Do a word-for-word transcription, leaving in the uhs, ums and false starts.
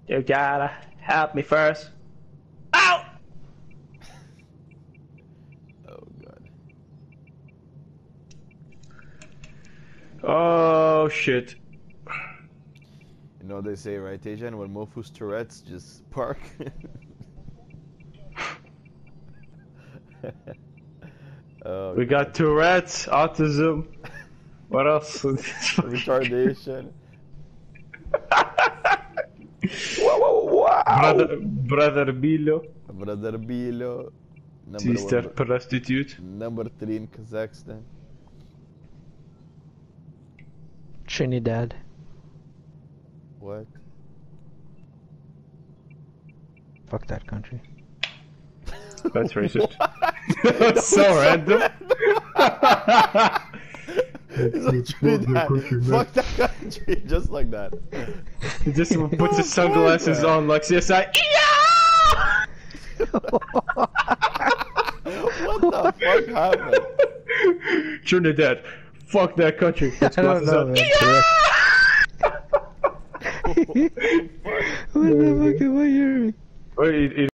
You gotta help me first. Ow! Oh god. Oh shit. You know what they say, right, Tejan? When Mofu's Tourette's, just park. Oh, We got Tourette's, autism. What else? retardation. Wow, wow, wow. Brother, brother Bilo. Brother Bilo. Number Sister one, prostitute. number three in Kazakhstan. Trinidad. What? Fuck that country. That's racist. That's so random. Trinidad. Fuck that country. Just like that. He just puts his sunglasses on like C S I. What the fuck happened? Trinidad. Fuck that country. Puts I don't glasses know, on. man. What the fuck am I hearing? Wait, it, it